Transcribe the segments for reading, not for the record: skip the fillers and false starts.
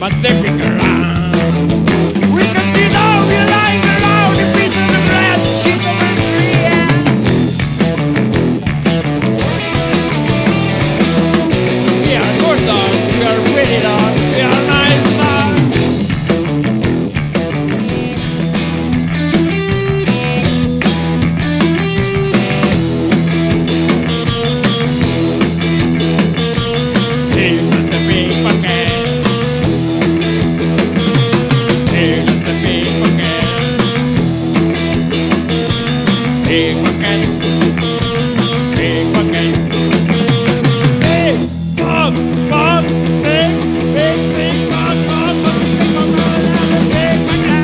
Pacific around. We can see now we're lying around in peace and the breath, sheep of the we are good dogs, we are pretty dogs, we are nice dogs. Here's just a big bucket. Here's just a big bucket. Big bucket. Big bucket. Big bug, bug, big, big, big bug, bug, bug, big bug, big bucket.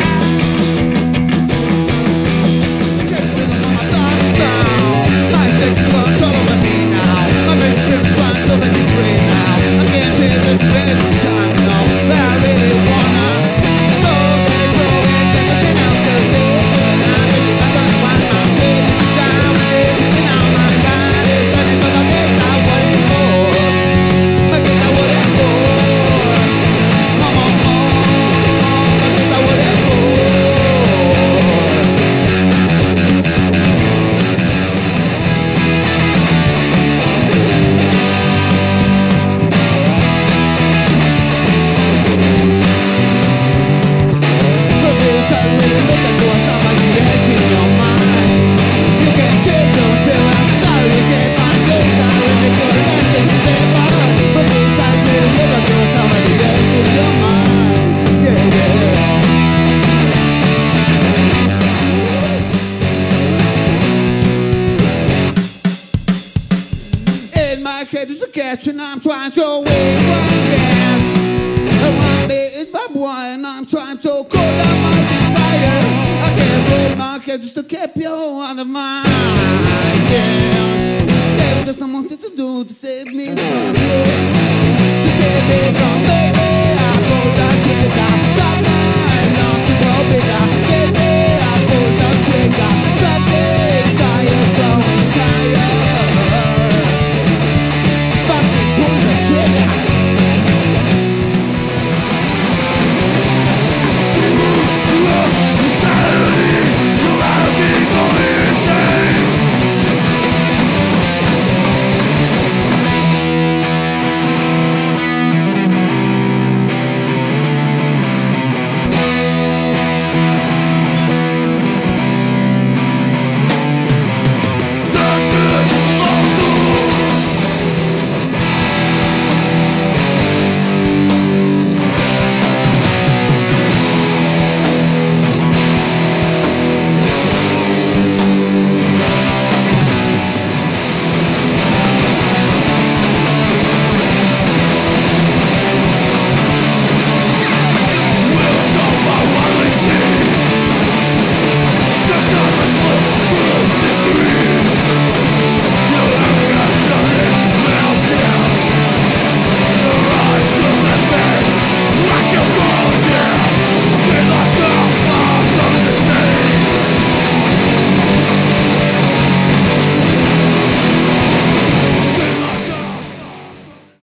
It's a catch and I'm trying to win one catch. I want me is my boy and I'm trying to cool down my desire. I can't roll my catch just to keep you out of my hands. There was just something to do to save me from you.